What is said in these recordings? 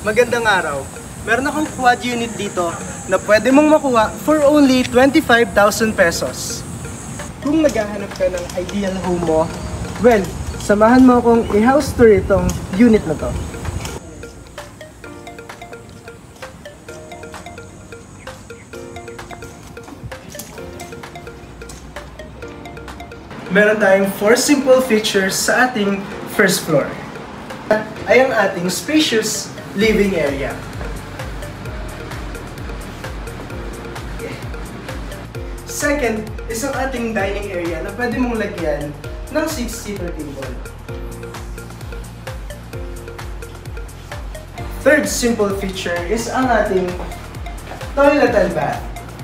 Magandang araw. Meron akong quad unit dito na pwede mong makuha for only 25,000 pesos. Kung naghahanap ka ng ideal home mo, well, samahan mo akong i-house tour itong unit na to. Meron tayong 4 simple features sa ating first floor. Ay ang ating spacious living area. Second is ang ating dining area na pwede mong lagyan ng 6-seater table. Third simple feature is ang ating toilet and bath.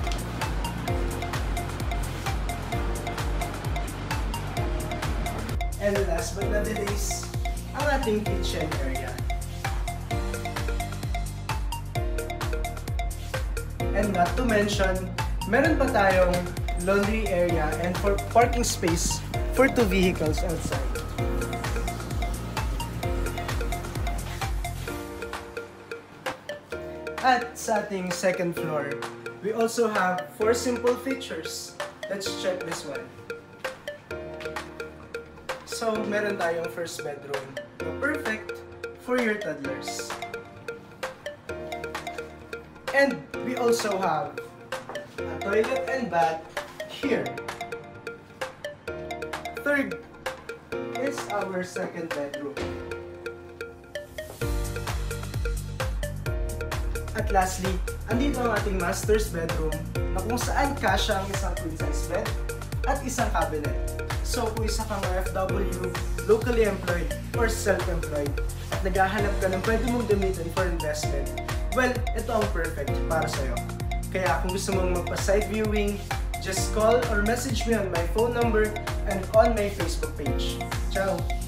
And last but not the least, ang ating kitchen area. And not to mention, meron pa tayong laundry area and for parking space for 2 vehicles outside. At sa ating second floor, we also have 4 simple features. Let's check this one. So, meron tayong first bedroom na perfect for your toddlers. And we also have a toilet and bath here. Third is our second bedroom. At lastly, andito ang ating master's bedroom na kung saan kasya ang isang queen size bed at isang cabinet. So kung isa kang OFW, locally employed, or self-employed, at naghahanap ka ng pwede mong gamitin for investment, well, ito ang perfect para sa'yo. Kaya kung gusto mong magpa-site viewing, just call or message me on my phone number and on my Facebook page. Ciao!